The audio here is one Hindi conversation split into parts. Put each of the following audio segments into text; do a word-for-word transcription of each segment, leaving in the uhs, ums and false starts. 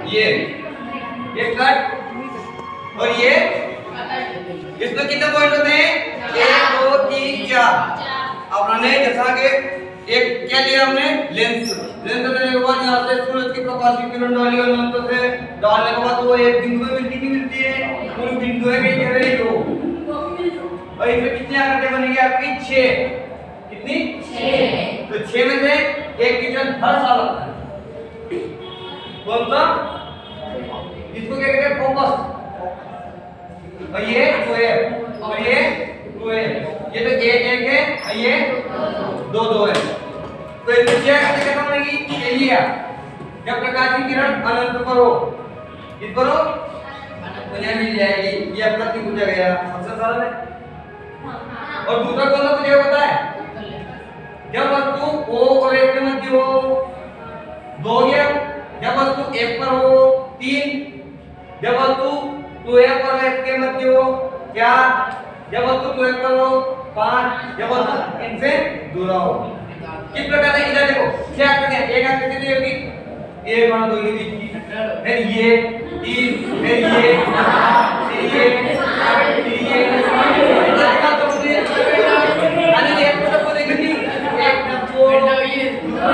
ये ये कट और ये इसमें कितने पॉइंट होते हैं? एक दो तीन चार। अब हमने जैसा कि एक क्या लिया हमने लेंस लेंस लेने के बाद यहाँ से सूरज की प्रकाश की किरण डाली और अनंत से डालने के बाद वो एक बिंदु में मिलती नहीं मिलती है? पूरी बिंदु है कहीं कहीं दो और इसमें कितनी आकृतियां बनेंगी आपकी? छह। कितनी? छह। तो छह में से एक किरण हर साल आता है। कौन सा? इसको क्या कहते हैं? फोकस। और ये टू है और ये टू है। ये तो एक एक है और ये दो दो है। तो इसमें क्या करते क्या बनेगी? ये लिया जब प्रकाश की किरण अनंत पर हो इस पर हो तो यहाँ मिल जाएगी। ये अपना तीन पूछा गया सबसे सरल है। और दूसरा कौन सा मुझे पता है? जब वस्तु O और एक के मध्य हो दो गया। जब वस्तु एक पर हो तीन। जब वस्तु टू ए पर एक के मध्य हो चार। जब वस्तु टू ए पर हो पांच। जब वस्तु इनसे दूर हो। किस प्रकार से? इधर देखो छह आकृतियां एक आकृति दी होगी एक और दो के बीच की, फिर ये तीन, फिर ये फिर ये फिर ये आजकल तो मुझे अरे एक तो सबको देखेंगे एक नंबर ये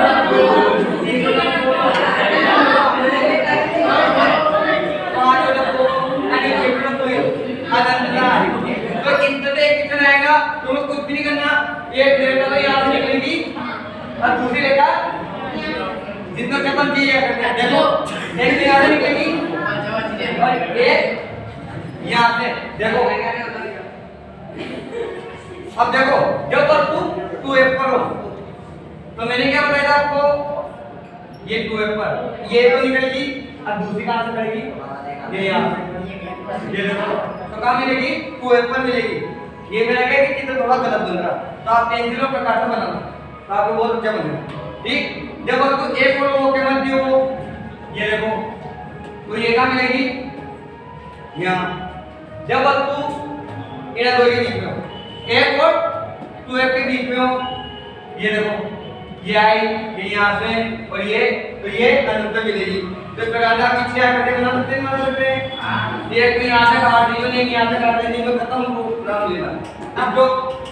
तो कितने कितना आएगा? तुम्हें कुछ भी नहीं करना। एक रेखा तो यहाँ से निकलेगी और दूसरी रेखा जितना खत्म की है देखो एक यहाँ से निकलेगी और एक यहाँ से देखो। अब देखो जब वस्तु टू एफ पर हो तो मैंने क्या बताया था आपको? ये टू एफ पर ये तो निकलेगी और दूसरी कहाँ से करेगी? ये यहाँ से। ये देखो तो कहाँ मिलेगी? टू एफ पर मिलेगी। ये मेरा क्या है कि चित्र थोड़ा गलत बन रहा तो आप पेंसिलों प्रकार से बनाना तो आपको बहुत अच्छा बनेगा। ठीक जब वस्तु एक और O के मध्य हो ये देखो तो ये कहाँ मिलेगी? यहाँ। जब वस्तु इन दो के बीच में हो एक और टू एफ के बीच में हो ये देखो ये आई ये यहाँ से और ये तो ये अनंत मिलेगी। तो इस प्रकार से आप पीछे आकर बना सकते हैं बना सकते हैं। ये तो यहाँ से काट दी नहीं यहाँ से काट दी तो खत्म हो नाम लेना। अब जो